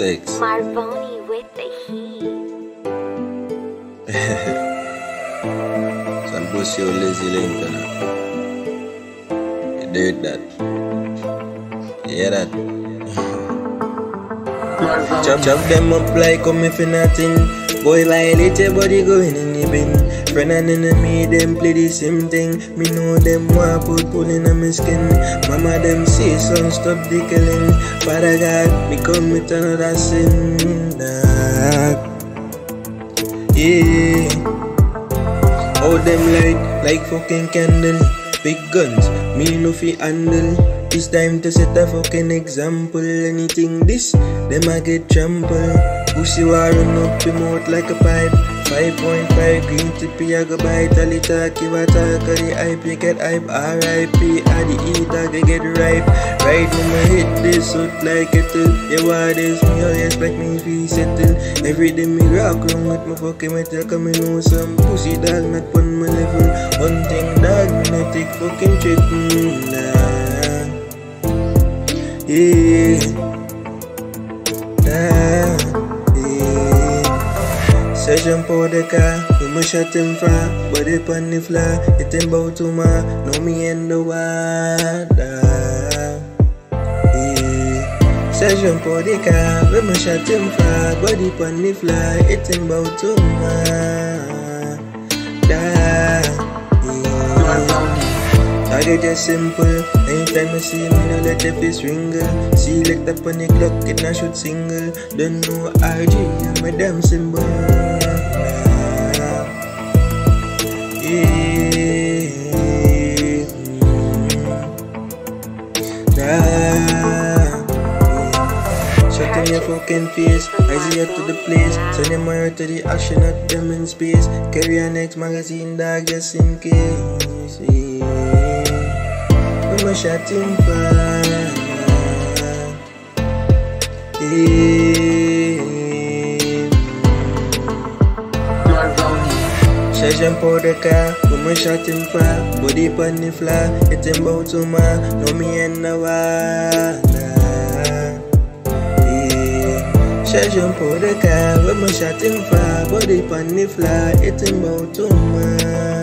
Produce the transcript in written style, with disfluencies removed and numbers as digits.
sex. Marvoni with the heat. Some pussy or lazy Lincoln. You did that. You hear that? Chop them up like come if nothing. Boy violate your body going in the bin. Friend and enemy them play the same thing. Me know them want put in on my skin. Mama them say son stop the killing. Father God me come with another sin. Yeah. How them light like fucking candle. Big guns me no fi handle. It's time to set a fucking example. Anything this, them I get trampled. Pussy war run up your mouth like a pipe. 5.5 green tippy I go bite. A little give a talk of the hype. You get hype, R.I.P. I the eater they get ripe. Right when I hit this out like a till. You want this, me oh yes like me feel settle. Every day me rock around with my fucking metal. Come me know some pussy dog not on my level. One thing dog, me not take fucking trick. Nah. Yeah, yeah. Session for the car, we must shut him far. Body pon the floor, it ain't bout to ma. Know me in the water. Yeah. Session for the car, we must shut him far. Body pon the floor, it ain't bout to ma. Target just simple. Anytime I see me, no let the face ringle. Select up on the clock, it not shoot single. Don't know RG, I'm a damn symbol. Shut in your fucking face, I see you to the place. Send them wire to the action, not them in space. Carry your next magazine, dog, just in case. I'm a shutting fire. Session for the car, I'm a shutting fire. Body pon the floor, it ain't bout to ma. Know me and the water. Session for the car, I'm a shutting fire. Body pon the floor, it ain't bout to ma.